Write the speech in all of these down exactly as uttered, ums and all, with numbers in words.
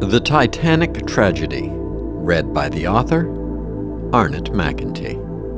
The Titanic Tragedy, read by the author, Arnott McEntee.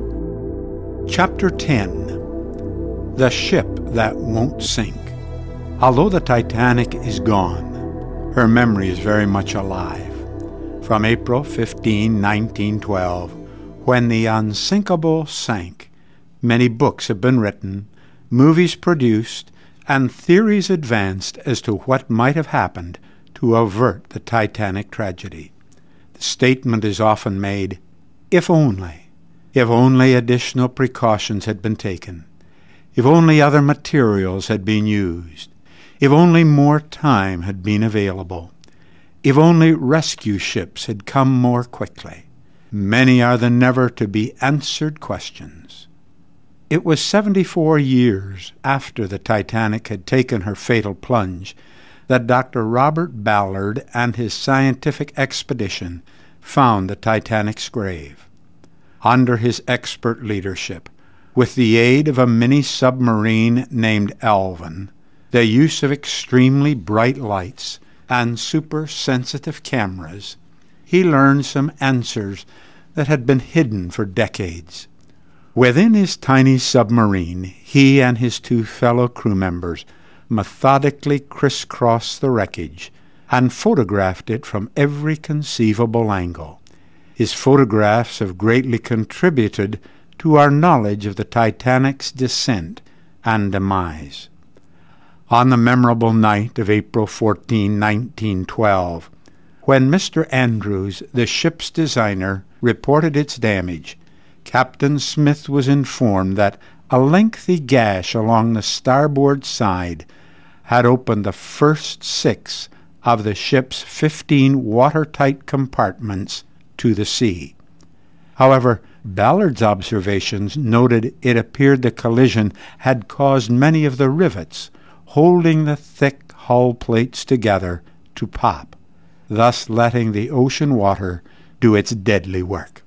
Chapter ten. The Ship That Won't Sink. Although the Titanic is gone, her memory is very much alive. From April fifteenth, nineteen twelve, when the Unsinkable sank, many books have been written, movies produced, and theories advanced as to what might have happened to avert the Titanic tragedy. The statement is often made, if only, if only additional precautions had been taken, if only other materials had been used, if only more time had been available, if only rescue ships had come more quickly. Many are the never-to-be-answered questions. It was seventy-four years after the Titanic had taken her fatal plunge that Doctor Robert Ballard and his scientific expedition found the Titanic's grave. Under his expert leadership, with the aid of a mini-submarine named Alvin, the use of extremely bright lights, and super-sensitive cameras, he learned some answers that had been hidden for decades. Within his tiny submarine, he and his two fellow crew members methodically crisscrossed the wreckage and photographed it from every conceivable angle. His photographs have greatly contributed to our knowledge of the Titanic's descent and demise. On the memorable night of April fourteenth, nineteen twelve, when Mister Andrews, the ship's designer, reported its damage, Captain Smith was informed that a lengthy gash along the starboard side had opened the first six of the ship's fifteen watertight compartments to the sea. However, Ballard's observations noted it appeared the collision had caused many of the rivets holding the thick hull plates together to pop, thus letting the ocean water do its deadly work.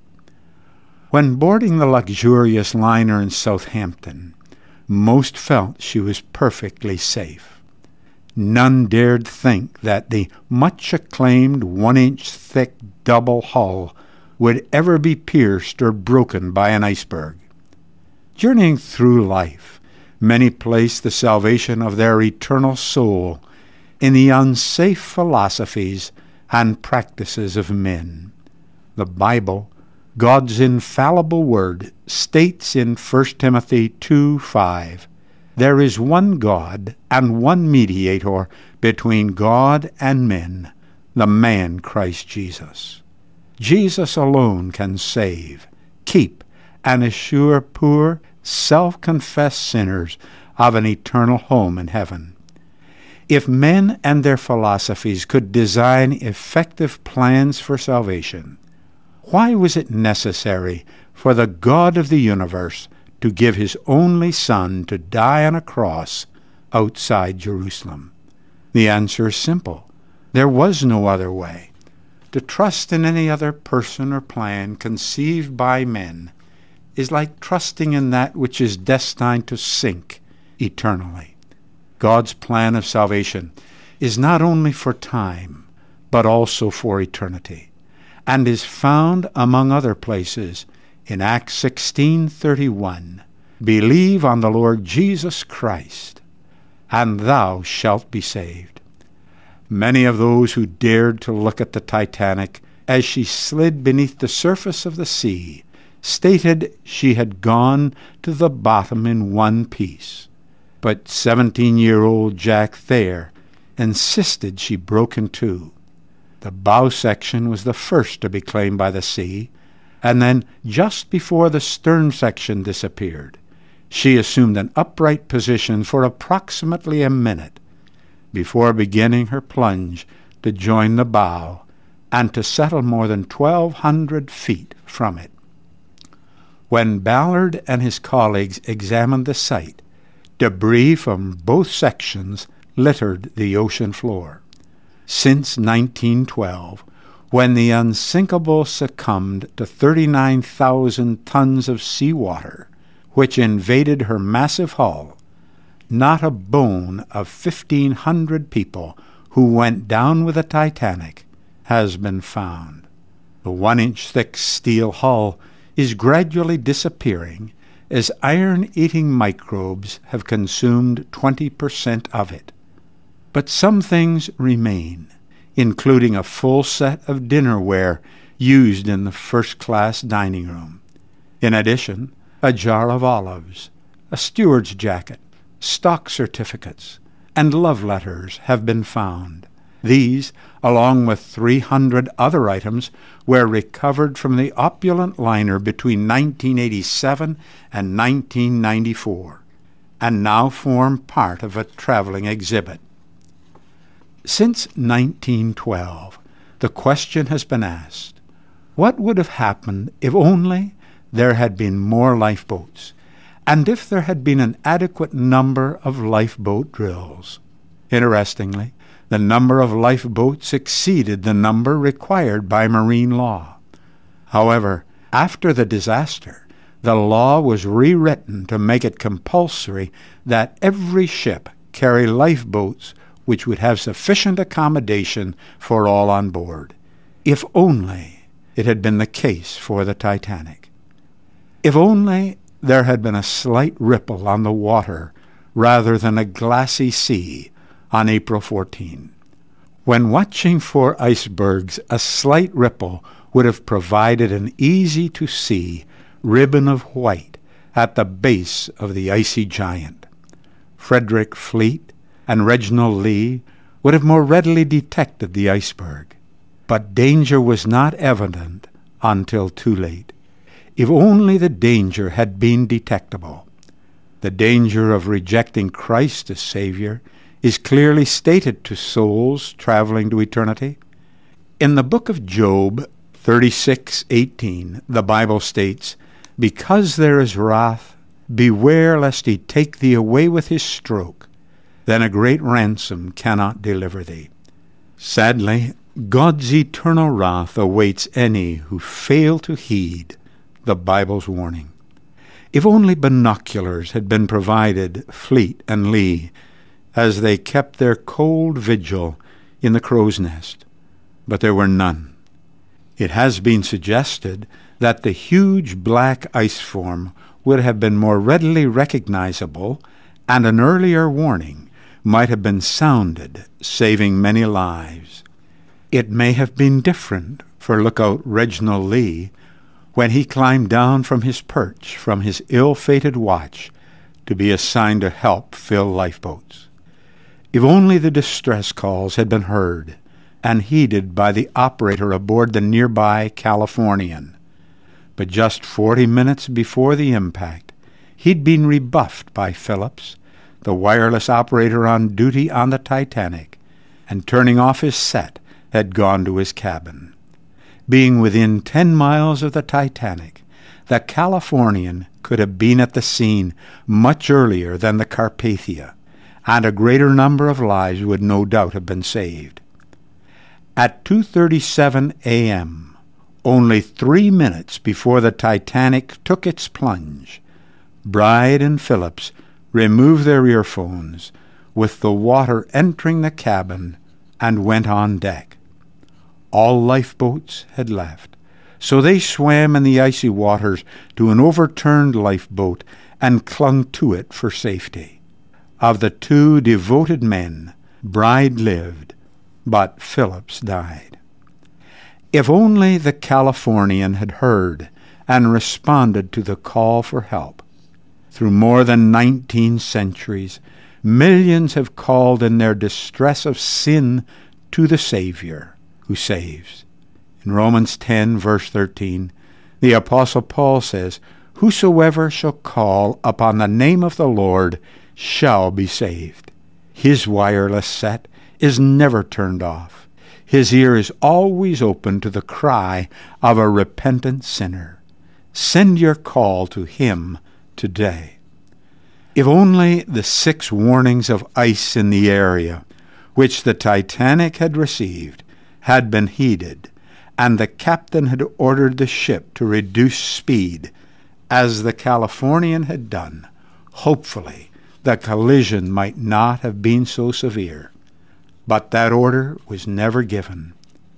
When boarding the luxurious liner in Southampton, most felt she was perfectly safe. None dared think that the much-acclaimed one-inch thick double hull would ever be pierced or broken by an iceberg. Journeying through life, many place the salvation of their eternal soul in the unsafe philosophies and practices of men. The Bible, God's infallible word, states in First Timothy two five, "There is one God and one mediator between God and men, the man Christ Jesus." Jesus alone can save, keep, and assure poor, self-confessed sinners of an eternal home in heaven. If men and their philosophies could design effective plans for salvation, why was it necessary for the God of the universe to give his only Son to die on a cross outside Jerusalem? The answer is simple. There was no other way. To trust in any other person or plan conceived by men is like trusting in that which is destined to sink eternally. God's plan of salvation is not only for time, but also for eternity, and is found, among other places, in Acts sixteen thirty-one, "Believe on the Lord Jesus Christ, and thou shalt be saved." Many of those who dared to look at the Titanic as she slid beneath the surface of the sea stated she had gone to the bottom in one piece. But seventeen-year-old Jack Thayer insisted she broke in two. The bow section was the first to be claimed by the sea, and then, just before the stern section disappeared, she assumed an upright position for approximately a minute before beginning her plunge to join the bow and to settle more than twelve hundred feet from it. When Ballard and his colleagues examined the site, debris from both sections littered the ocean floor. Since nineteen twelve, when the Unsinkable succumbed to thirty-nine thousand tons of seawater, which invaded her massive hull, not a bone of fifteen hundred people who went down with the Titanic has been found. The one-inch thick steel hull is gradually disappearing as iron-eating microbes have consumed twenty percent of it. But some things remain, including a full set of dinnerware used in the first-class dining room. In addition, a jar of olives, a steward's jacket, stock certificates, and love letters have been found. These, along with three hundred other items, were recovered from the opulent liner between nineteen eighty-seven and nineteen ninety-four, and now form part of a traveling exhibit. Since nineteen twelve, the question has been asked, what would have happened if only there had been more lifeboats, and if there had been an adequate number of lifeboat drills? Interestingly, the number of lifeboats exceeded the number required by marine law. However, after the disaster, the law was rewritten to make it compulsory that every ship carry lifeboats which would have sufficient accommodation for all on board. If only it had been the case for the Titanic. If only there had been a slight ripple on the water rather than a glassy sea on April fourteenth. When watching for icebergs, a slight ripple would have provided an easy-to-see ribbon of white at the base of the icy giant. Frederick Fleet and Reginald Lee would have more readily detected the iceberg. But danger was not evident until too late. If only the danger had been detectable. The danger of rejecting Christ as Savior is clearly stated to souls traveling to eternity. In the book of Job thirty-six eighteen, the Bible states, "Because there is wrath, beware lest he take thee away with his stroke, then a great ransom cannot deliver thee." Sadly, God's eternal wrath awaits any who fail to heed the Bible's warning. If only binoculars had been provided Fleet and Lee as they kept their cold vigil in the crow's nest, but there were none. It has been suggested that the huge black ice form would have been more readily recognizable, and an earlier warning might have been sounded, saving many lives. It may have been different for lookout Reginald Lee when he climbed down from his perch from his ill-fated watch to be assigned to help fill lifeboats. If only the distress calls had been heard and heeded by the operator aboard the nearby Californian. But just forty minutes before the impact, he'd been rebuffed by Phillips, the wireless operator on duty on the Titanic, and turning off his set, had gone to his cabin. Being within ten miles of the Titanic, the Californian could have been at the scene much earlier than the Carpathia, and a greater number of lives would no doubt have been saved. At two thirty-seven a m, only three minutes before the Titanic took its plunge, Bride and Phillips removed their earphones with the water entering the cabin and went on deck. All lifeboats had left, so they swam in the icy waters to an overturned lifeboat and clung to it for safety. Of the two devoted men, Bride lived, but Phillips died. If only the Californian had heard and responded to the call for help. Through more than nineteen centuries, millions have called in their distress of sin to the Savior who saves. In Romans ten, verse thirteen, the Apostle Paul says, "Whosoever shall call upon the name of the Lord shall be saved." His wireless set is never turned off. His ear is always open to the cry of a repentant sinner. Send your call to him today. If only the six warnings of ice in the area, which the Titanic had received, had been heeded, and the captain had ordered the ship to reduce speed, as the Californian had done, hopefully the collision might not have been so severe. But that order was never given.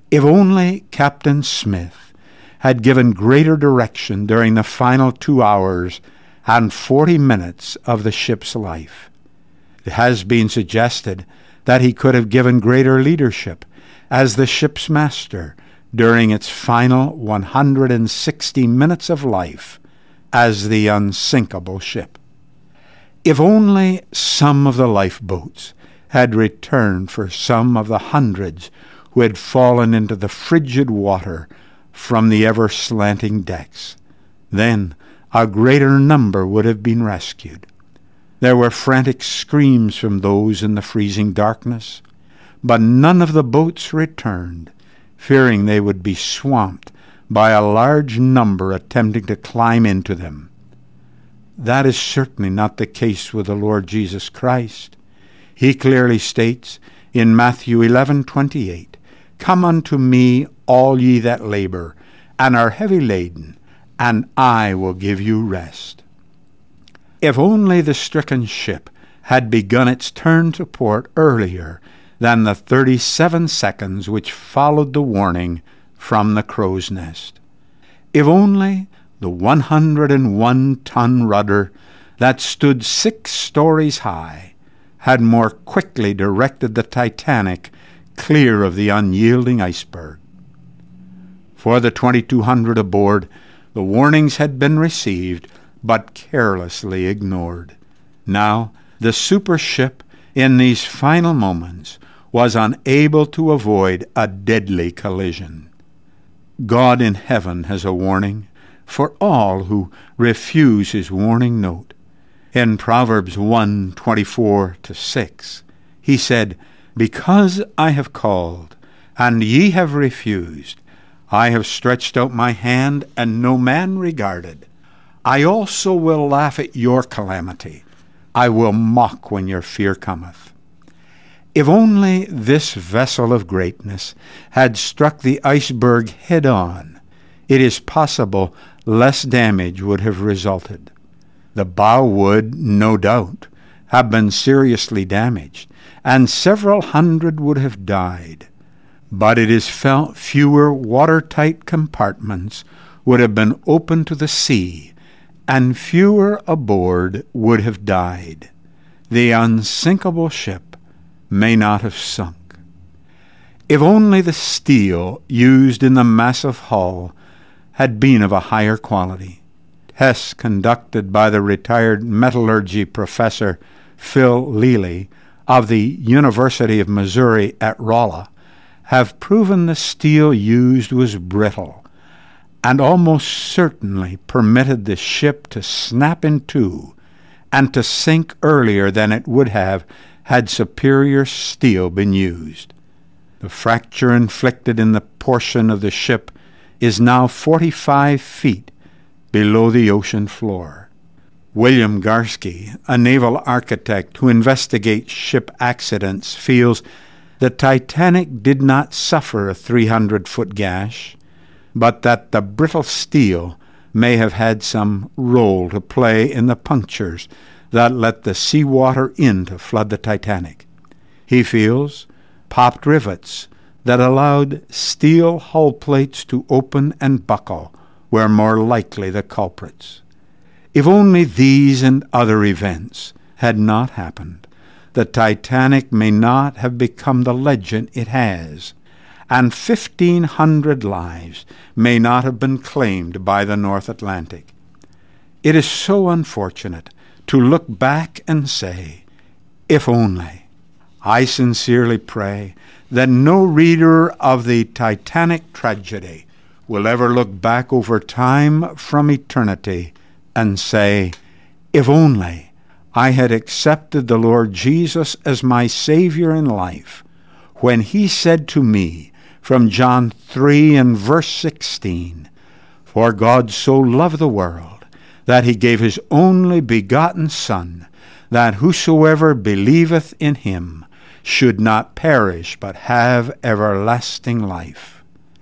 If only Captain Smith had given greater direction during the final two hours and forty minutes of the ship's life. It has been suggested that he could have given greater leadership as the ship's master during its final one hundred sixty minutes of life as the unsinkable ship. If only some of the lifeboats had returned for some of the hundreds who had fallen into the frigid water from the ever-slanting decks, then a greater number would have been rescued. There were frantic screams from those in the freezing darkness, but none of the boats returned, fearing they would be swamped by a large number attempting to climb into them. That is certainly not the case with the Lord Jesus Christ. He clearly states in Matthew eleven twenty-eight, "Come unto me, all ye that labor and are heavy laden, and I will give you rest." If only the stricken ship had begun its turn to port earlier than the thirty-seven seconds which followed the warning from the crow's nest. If only the one hundred and one ton rudder that stood six stories high had more quickly directed the Titanic clear of the unyielding iceberg. For the twenty-two hundred aboard, the warnings had been received, but carelessly ignored. Now, the super ship, in these final moments, was unable to avoid a deadly collision. God in heaven has a warning for all who refuse his warning note. In Proverbs one twenty-four to six, he said, "Because I have called, and ye have refused, I have stretched out my hand, and no man regarded. I also will laugh at your calamity. I will mock when your fear cometh." If only this vessel of greatness had struck the iceberg head-on, it is possible less damage would have resulted. The bow would, no doubt, have been seriously damaged, and several hundred would have died. But it is felt fewer watertight compartments would have been open to the sea, and fewer aboard would have died. The unsinkable ship may not have sunk. If only the steel used in the massive hull had been of a higher quality. Tests conducted by the retired metallurgy professor Phil Lely of the University of Missouri at Rolla have proven the steel used was brittle and almost certainly permitted the ship to snap in two and to sink earlier than it would have had superior steel been used. The fracture inflicted in the portion of the ship is now forty-five feet below the ocean floor. William Garsky, a naval architect who investigates ship accidents, feels the Titanic did not suffer a three hundred foot gash, but that the brittle steel may have had some role to play in the punctures that let the seawater in to flood the Titanic. He feels popped rivets that allowed steel hull plates to open and buckle were more likely the culprits. If only these and other events had not happened, the Titanic may not have become the legend it has, and fifteen hundred lives may not have been claimed by the North Atlantic. It is so unfortunate to look back and say, if only. I sincerely pray that no reader of the Titanic tragedy will ever look back over time from eternity and say, if only I had accepted the Lord Jesus as my Savior in life, when he said to me from John three and verse sixteen, "For God so loved the world, that he gave his only begotten Son, that whosoever believeth in him should not perish, but have everlasting life."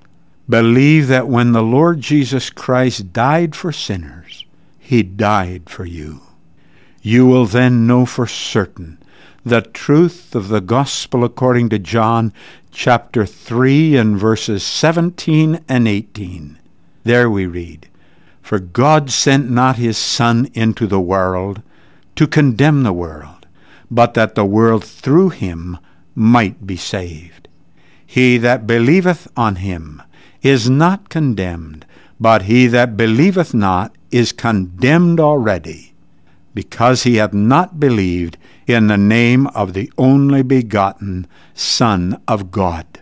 Believe that when the Lord Jesus Christ died for sinners, he died for you. You will then know for certain the truth of the Gospel according to John chapter three and verses seventeen and eighteen. There we read, "For God sent not his Son into the world to condemn the world, but that the world through him might be saved. He that believeth on him is not condemned, but he that believeth not is condemned already, because he hath not believed in the name of the only begotten Son of God."